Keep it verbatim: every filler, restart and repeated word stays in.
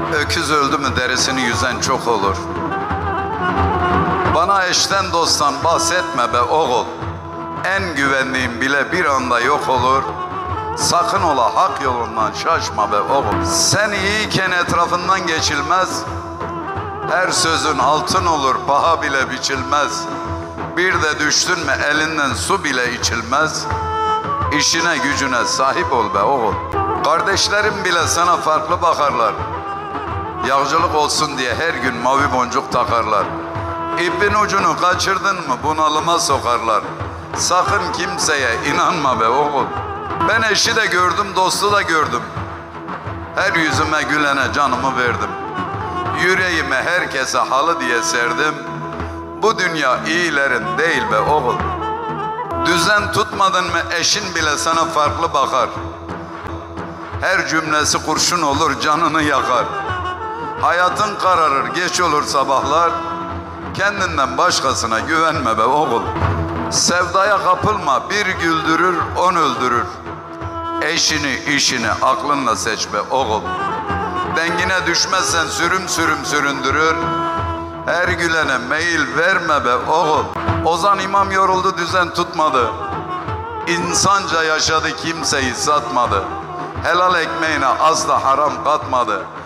Öküz öldü mü derisini yüzen çok olur. Bana eşten dosttan bahsetme be oğul. En güvendiğim bile bir anda yok olur. Sakın ola hak yolundan şaşma be oğul. Sen iyiyken etrafından geçilmez. Her sözün altın olur, paha bile biçilmez. Bir de düştün mü elinden su bile içilmez. İşine gücüne sahip ol be oğul. Kardeşlerim bile sana farklı bakarlar. Yağcılık olsun diye her gün mavi boncuk takarlar. İpin ucunu kaçırdın mı bunalıma sokarlar. Sakın kimseye inanma be oğul. Ben eşi de gördüm, dostu da gördüm. Her yüzüme gülene canımı verdim. Yüreğimi herkese halı diye serdim. Bu dünya iyilerin değil be oğul. Düzen tutmadın mı eşin bile sana farklı bakar. Her cümlesi kurşun olur, canını yakar. Hayatın kararır, geç olur sabahlar. Kendinden başkasına güvenme be oğul. Sevdaya kapılma, bir güldürür, on öldürür. Eşini, işini aklınla seç be oğul. Dengine düşmezsen sürüm sürüm süründürür. Her gülene meyil verme be oğul. Ozan İmam yoruldu, düzen tutmadı. İnsanca yaşadı, kimseyi satmadı. Helal ekmeğine asla haram katmadı.